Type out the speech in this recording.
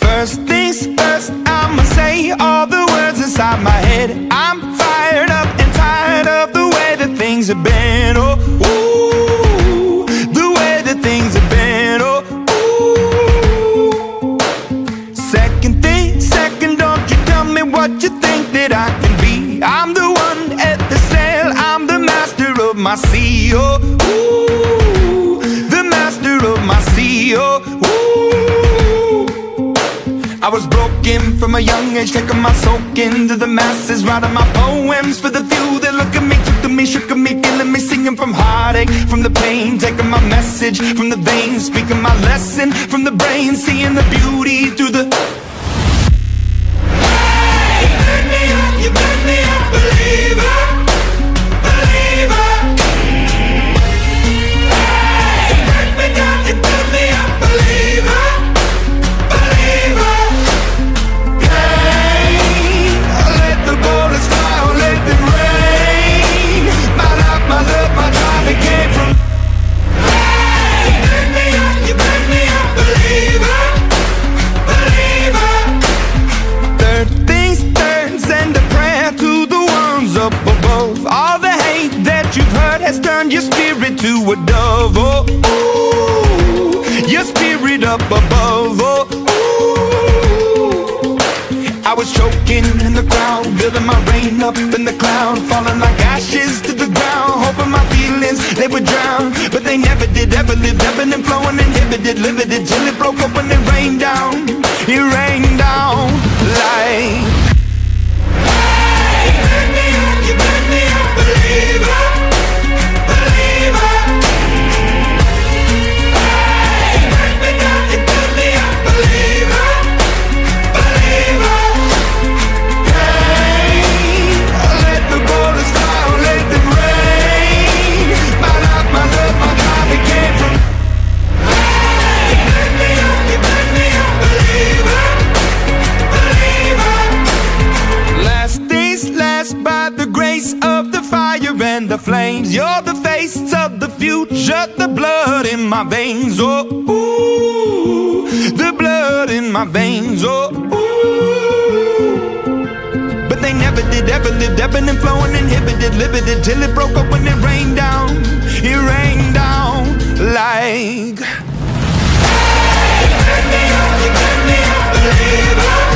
First things first, I'ma say all the words inside my head. I'm fired up and tired of the way that things have been. Oh, ooh, the way that things have been. Oh, ooh. Second thing, second, don't you tell me what you think that I can be. I'm the one at the sail, I'm the master of my sea. Oh, ooh, the master of my sea. Oh, ooh. I was broken from a young age, taking my soak into the masses, writing my poems for the few that look at me, took to me, shook at me, feeling me, singing from heartache, from the pain, taking my message from the veins, speaking my lesson from the brain, seeing the beauty through the... Hey, you burn me up, you burn me up, believer, believer. Hey, you burn me down, you burn me up, believer, believer. My love, my drive, it came from. Hey, you burn me up, you burn me up, believer, believer. Third things third, send a prayer to the ones up above. All the hate that you've heard has turned your spirit to a dove. Oh, ooh, your spirit up above. Oh, ooh. I was choking in the crowd, building my rain up in the cloud, falling like ashes to the ground, hoping my feelings, they would drown. But they never did, ever lived, ebbing and flowing, inhibited, limited, till it broke up and it rained down. It rained down like... Hey, you burn me up, you burn me up, believer, believer. Hey, you burn me down, you burn me up, believer, believer. And the flames, you're the face of the future, the blood in my veins. Oh, ooh, the blood in my veins. Oh, ooh. But they never did, ever lived, ebbing and flowing, inhibited, limited, till it broke up when it rained down. It rained down like... Hey, you burn me up, believer.